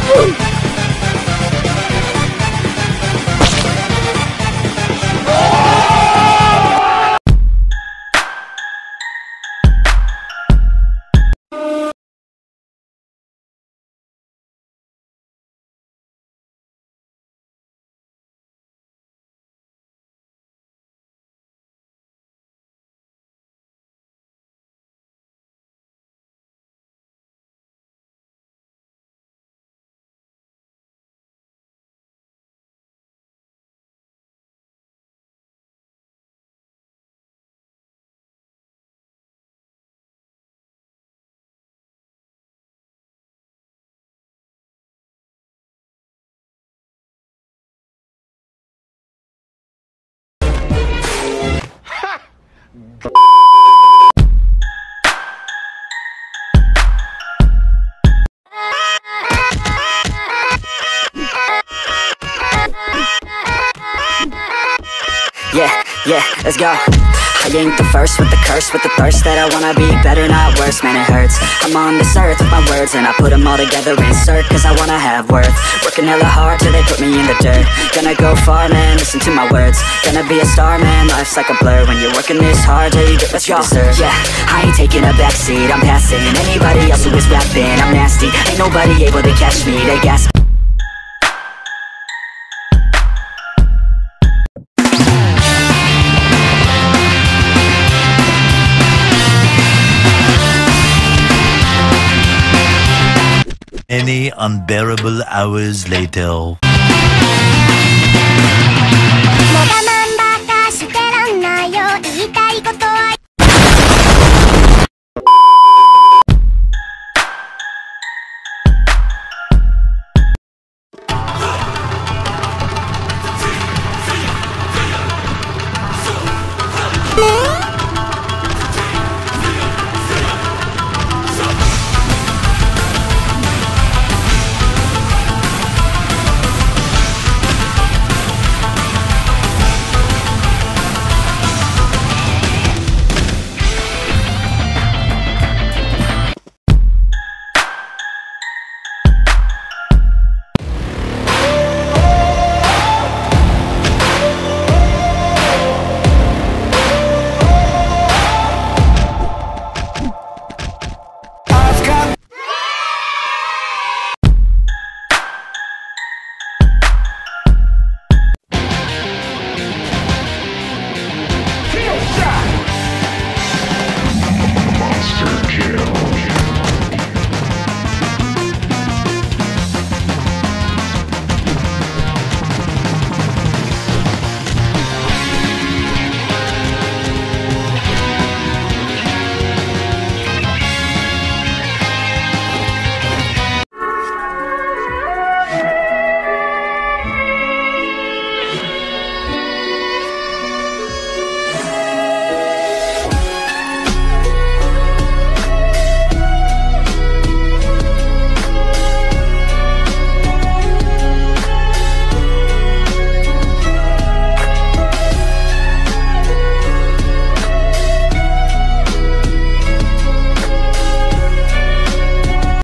Yeah, let's go. I ain't the first with the curse, with the thirst that I wanna be better, not worse, man it hurts. I'm on this earth with my words and I put them all together, insert, cause I wanna have worth. Working hella hard till they put me in the dirt. Gonna go far, man, listen to my words. Gonna be a star, man, life's like a blur. When you're working this hard till you get what you deserve. Yeah, I ain't taking a backseat, I'm passing anybody else who is rapping. I'm nasty, ain't nobody able to catch me, they gasp. Many unbearable hours later.